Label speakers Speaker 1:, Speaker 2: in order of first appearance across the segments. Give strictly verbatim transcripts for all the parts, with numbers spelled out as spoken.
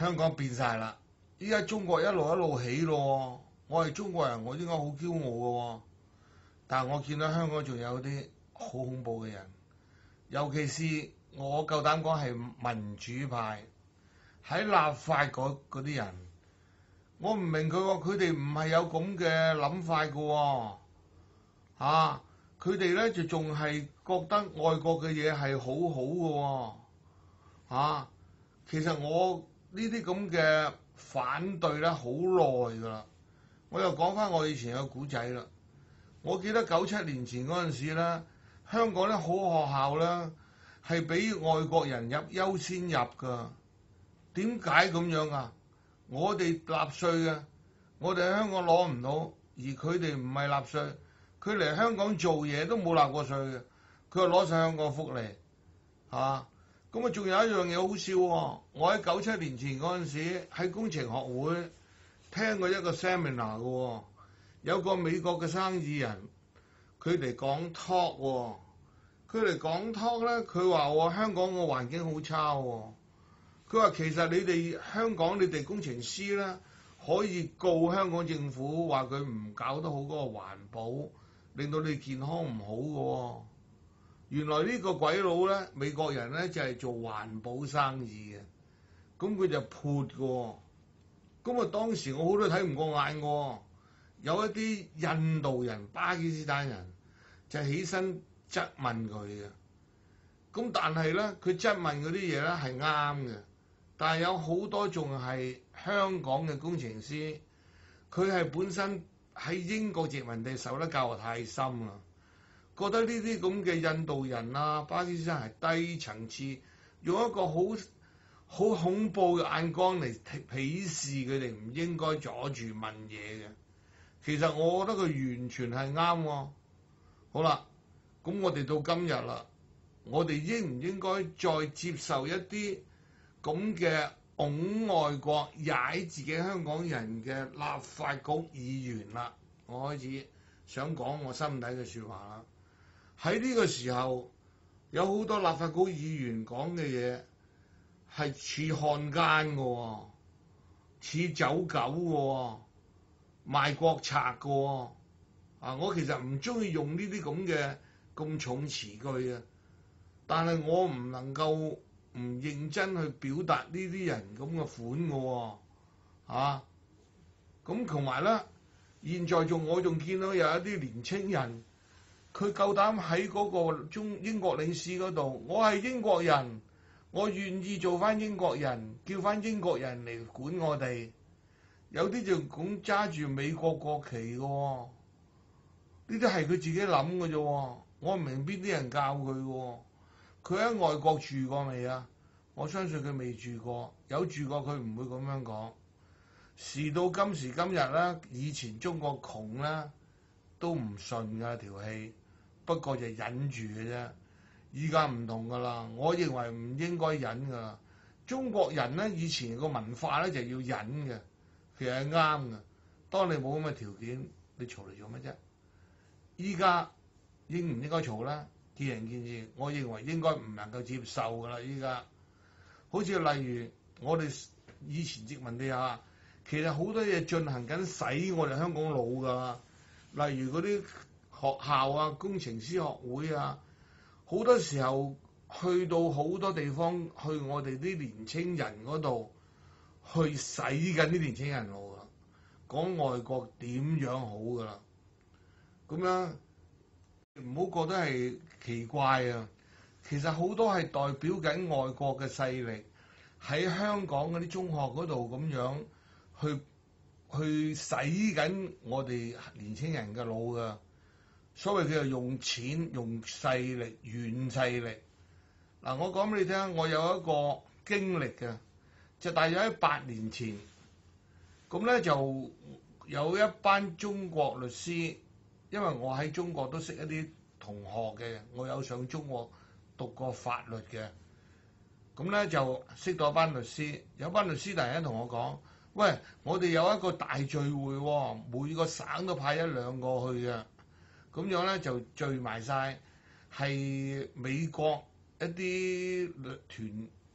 Speaker 1: 香港變晒啦！依家中國一路一路起咯，我係中國人，我應該好驕傲嘅喎。但係我見到香港仲有啲好恐怖嘅人，尤其是我夠膽講係民主派喺立法嗰嗰啲人，我唔明佢喎，佢哋唔係有咁嘅諗法嘅喎，嚇佢哋咧就仲係覺得外國嘅嘢係好好嘅喎，嚇其實我呢啲咁嘅反對咧好耐㗎啦。我又講翻我以前嘅古仔啦。我記得九七年前嗰陣時咧，香港咧好學校咧係俾外國人入優先入㗎。點解咁樣啊？我哋納稅嘅，我哋喺香港攞唔到，而佢哋唔係納稅，佢嚟香港做嘢都冇納過稅嘅，佢又攞晒香港福利嚇。咁啊，仲有一樣嘢好笑喎！我喺九七年前嗰陣時喺工程學會聽過一個 seminar 嘅喎。有個美國嘅生意人，佢嚟講 talk 喎，佢嚟講 talk 咧，佢話喎香港個環境好差喎，佢話其實你哋香港你哋工程師咧可以告香港政府話佢唔搞得好嗰個環保，令到你健康唔好嘅喎。原來呢個鬼佬咧，美國人咧就係做環保生意嘅，咁佢就潑嘅喎，咁啊當時我好多睇唔過眼喎。有一啲印度人、巴基斯坦人就起身質問佢嘅，咁但係咧，佢質問嗰啲嘢咧係啱嘅，但係有好多仲係香港嘅工程師，佢係本身喺英國殖民地受得教育太深啦，覺得呢啲咁嘅印度人啊、巴基斯坦係低層次，用一個好好恐怖嘅眼光嚟鄙視佢哋，唔應該阻住問嘢嘅。其實我覺得佢完全係啱喎。好啦，咁我哋到今日啦，我哋應唔應該再接受一啲咁嘅拱外國踩自己香港人嘅立法局議員啦？我開始想講我心底嘅説話啦。喺呢個時候，有好多立法局議員講嘅嘢係似漢奸嘅喎，似走狗嘅喎。賣國賊嘅喎，啊！我其實唔中意用呢啲咁嘅咁重詞句啊，但係我唔能夠唔認真去表達呢啲人咁嘅款嘅喎，啊！咁同埋咧，現在仲我仲見到有一啲年青人，佢夠膽喺嗰個中英國領事嗰度，我係英國人，我願意做翻英國人，叫翻英國人嚟管我哋。有啲就咁揸住美國國旗嘅喎，呢啲係佢自己諗嘅啫喎，我唔明邊啲人教佢嘅喎。佢喺外國住過未啊？我相信佢未住過，有住過佢唔會咁樣講。時到今時今日咧，以前中國窮咧都唔順㗎條氣，不過就忍住嘅啫。依家唔同㗎啦，我認為唔應該忍㗎啦。中國人咧以前個文化咧就要忍嘅。其實係啱嘅。當你冇咁嘅條件，你嘈嚟做乜啫？依家應唔應該嘈咧？見仁見智。我認為應該唔能夠接受㗎啦。依家好似例如我哋以前殖民地下，其實好多嘢進行緊洗我哋香港腦㗎。例如嗰啲學校啊、工程師學會啊，好多時候去到好多地方，去我哋啲年青人嗰度。去洗緊啲年青人腦啦，講外國點樣好噶啦，咁樣唔好覺得係奇怪啊。其實好多係代表緊外國嘅勢力喺香港嗰啲中學嗰度咁樣去去洗緊我哋年青人嘅腦噶。所謂叫做用錢、用勢力、軟勢力。嗱，我講俾你聽，我有一個經歷嘅。就大約喺八年前，咁咧就有一班中國律師，因為我喺中國都識一啲同學嘅，我有上中國讀過法律嘅，咁咧就識到一班律師，有班律師突然間同我講：喂，我哋有一個大聚會喎，每個省都派一兩個去嘅，咁樣咧就聚埋晒，係美國一啲團。一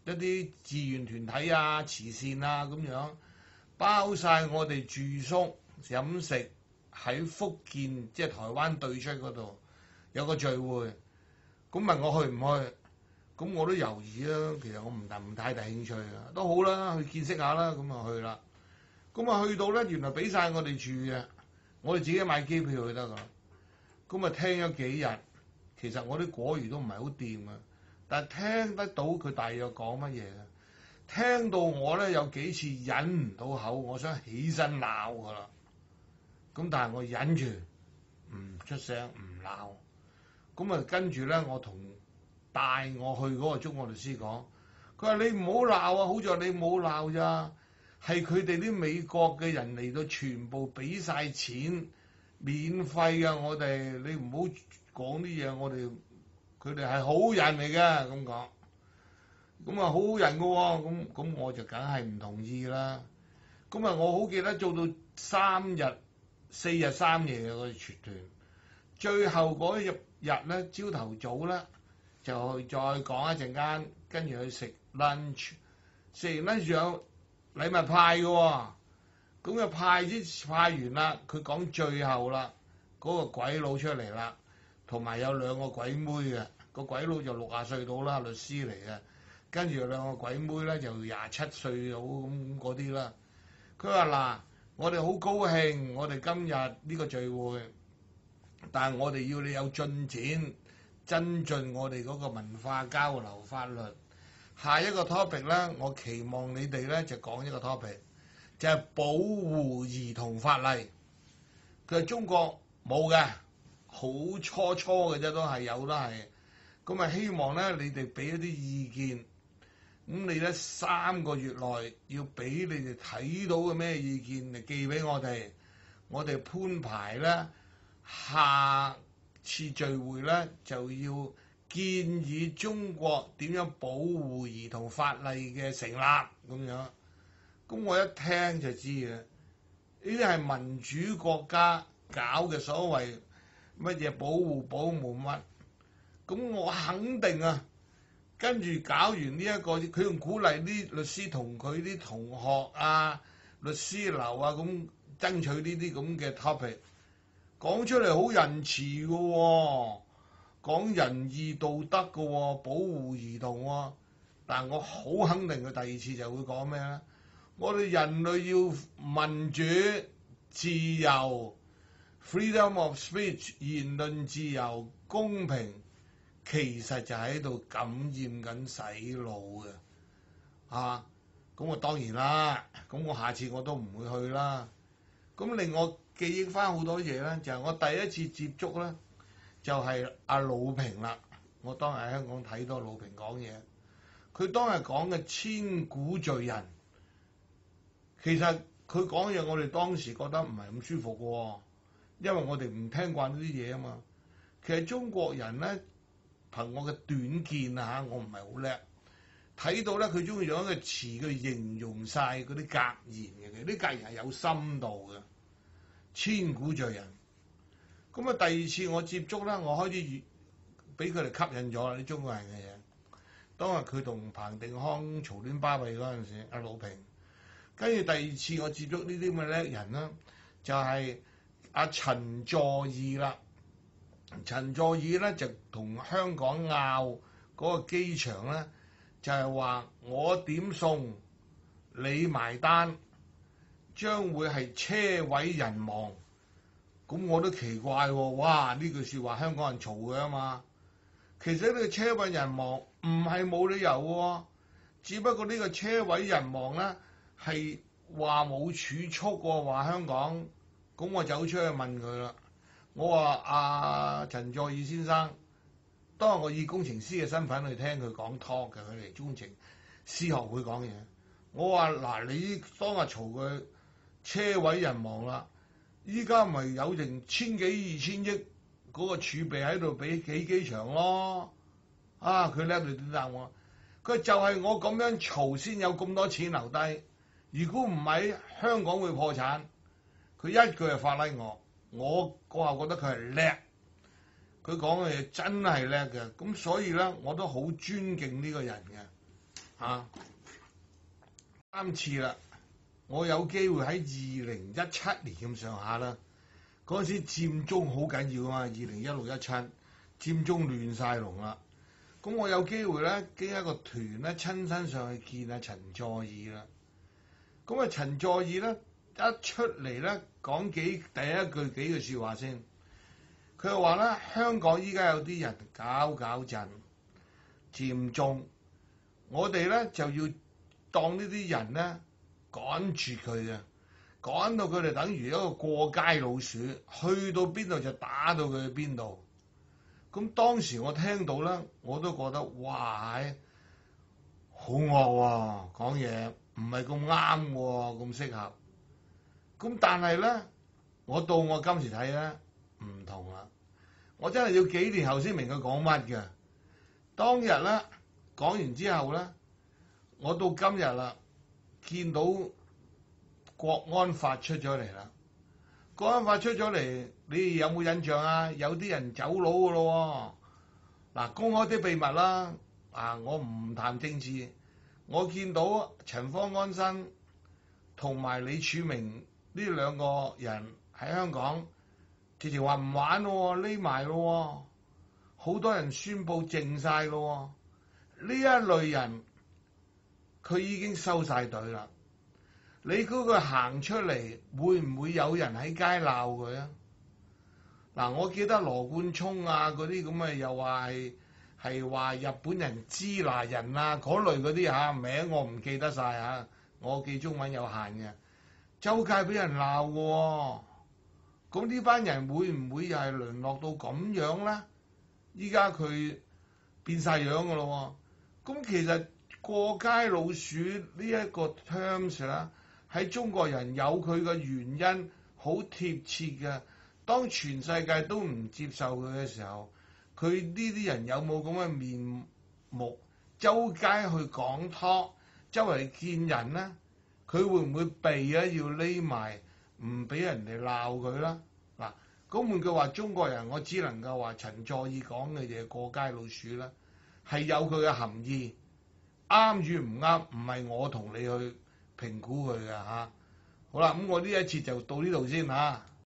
Speaker 1: 一啲志願團體啊、慈善啊咁樣，包晒我哋住宿飲食喺福建，即係台灣對出嗰度有個聚會，咁問我去唔去？咁我都猶豫啦，其實我唔唔太大興趣啊，都好啦，去見識下啦，咁啊去啦。咁啊去到咧，原來俾晒我哋住嘅，我哋自己買機票去得噶。咁啊聽咗幾日，其實我啲國語都唔係好掂啊，但係聽得到佢大約講乜嘢啊？聽到我咧有幾次忍唔到口，我想起身鬧噶啦。咁但係我忍住，唔出聲唔鬧。咁啊跟住咧，我同帶我去嗰個中國律師講，佢話你唔好鬧啊，好在你冇鬧咋，係佢哋啲美國嘅人嚟到全部俾晒錢，免費噶，我哋你唔好講啲嘢，我哋佢哋係好人嚟嘅咁講，咁啊好人噶喎，咁咁我就梗係唔同意啦。咁啊我好記得做到三日四日三夜嘅個團團，最後嗰一日咧朝頭早咧。就再講一陣間，跟住去食 lunch， 食完 lunch 有禮物派嘅喎、哦，咁就派啲派完啦。佢講最後啦，嗰、那個鬼佬出嚟啦，同埋有兩個鬼妹嘅，個鬼佬就六十歲到啦，律師嚟嘅，跟住有兩個鬼妹咧就廿七歲到咁嗰啲啦。佢話嗱，我哋好高興，我哋今日呢個聚會，但係我哋要你有進展。增進我哋嗰個文化交流法律。下一個 topic 咧，我期望你哋咧就講一個 topic，就係保護兒童法例。佢係中國冇嘅，好初初嘅啫，都係有啦係。咁啊，希望咧你哋俾一啲意見。咁你咧三個月內要俾你哋睇到嘅咩意見嚟寄俾我哋，我哋編排咧下次聚會咧就要建議中國點樣保護兒童法例嘅成立咁樣。咁我一聽就知嘅，呢啲係民主國家搞嘅所謂乜嘢保護保護乜。咁我肯定啊，跟住搞完呢、這、一個，佢仲鼓勵啲律師同佢啲同學啊、律師樓啊咁爭取呢啲咁嘅 topic。講出嚟好仁慈嘅喎、哦，講仁義道德嘅喎、哦，保護兒童喎、哦。但我好肯定佢第二次就會講咩咧？我哋人類要民主、自由、freedom of speech、言論自由、公平，其實就喺度感染緊洗腦嘅。啊，咁我當然啦，咁我下次我都唔會去啦。咁令我記憶翻好多嘢咧，就係、是、我第一次接觸咧，就係、是、阿魯平啦。我當日喺香港睇到魯平講嘢，佢當日講嘅千古罪人，其實佢講嘢我哋當時覺得唔係咁舒服嘅、哦，因為我哋唔聽慣呢啲嘢啊嘛。其實中國人咧，憑我嘅短見啊嚇，我唔係好叻，睇到咧佢中意用一個詞去形容晒嗰啲格言嘅，其實啲格言係有深度嘅。千古罪人，咁啊第二次我接觸咧，我開始俾佢哋吸引咗啦啲中國人嘅嘢。當日佢同彭定康嘈亂巴閉嗰陣時，阿魯平，跟住第二次我接觸呢啲咁嘅叻人啦，就係、是、阿陳佐義啦。陳佐義咧就同香港拗嗰個機場咧，就係、是、話我點餸你埋單。將會係車毀人亡，咁我都奇怪喎、哦！哇，呢句説話香港人嘈嘅啊嘛，其實呢個車毀人亡唔係冇理由嘅、哦，只不過呢個車毀人亡咧係話冇儲蓄喎，話香港，咁我走出去問佢啦，我話阿陳佐義先生，當日我以工程師嘅身份去聽佢講 talk 嘅，佢嚟工程師學會講嘢，我話嗱，你當日嘈佢。車毀人亡啦！依家咪有成千幾二千億嗰個儲備喺度俾起機場咯。啊，佢叻到點答我？佢就係我咁樣嘈先有咁多錢留低。如果唔係，香港會破產。佢一句就發拉我，我嗰下覺得佢係叻。佢講嘅嘢真係叻嘅，咁所以咧我都好尊敬呢個人嘅。 啊，三次啦。我有機會喺二零一七年咁上下啦，嗰陣時佔中好緊要啊嘛，二零一六一七佔中亂晒龍啦。咁我有機會咧，經一個團咧，親身上去見阿陳佐洱啦。咁啊，陳佐洱咧一出嚟咧，講幾第一句幾句説話先。佢就話咧，香港依家有啲人搞搞震佔中，我哋咧就要當呢啲人咧趕住佢嘅，趕到佢哋等於一個過街老鼠，去到邊度就打到佢去邊度。咁當時我聽到咧，我都覺得哇，好惡喎，講嘢唔係咁啱喎，咁適合。咁但係咧，我到我今時睇咧唔同啦，我真係要幾年後先明佢講乜嘅。當日咧講完之後咧，我到今日啦，見到國安法出咗嚟啦。國安法出咗嚟，你哋有冇印象啊？有啲人走佬噶咯喎。嗱，公開啲秘密啦。啊，我唔談政治。我見到陳方安生同埋李柱銘呢兩個人喺香港，直情話唔玩咯，匿埋咯。好多人宣佈靜晒咯。呢一類人，佢已經收晒隊啦。你估佢行出嚟，會唔會有人喺街鬧佢啊？嗱，我記得羅冠聰啊，嗰啲咁嘅又話係係話日本人支那人啊，嗰類嗰啲嚇名我唔記得晒嚇，我記中文有限嘅，周街俾人鬧嘅喎。咁呢班人會唔會又係淪落到咁樣咧？依家佢變晒樣嘅咯喎。咁其實過街老鼠呢一個 terms 啦，喺中國人有佢嘅原因，好貼切嘅。當全世界都唔接受佢嘅時候，佢呢啲人有冇咁嘅面目？周街去講 talk，周圍見人咧，佢會唔會避啊？要匿埋，唔俾人哋鬧佢啦？嗱，咁換句話，中國人我只能夠話陳佐洱講嘅嘢過街老鼠啦，係有佢嘅含義，啱與唔啱，唔係我同你去評估佢嘅嚇。好啦，咁我呢一節就到呢度先嚇。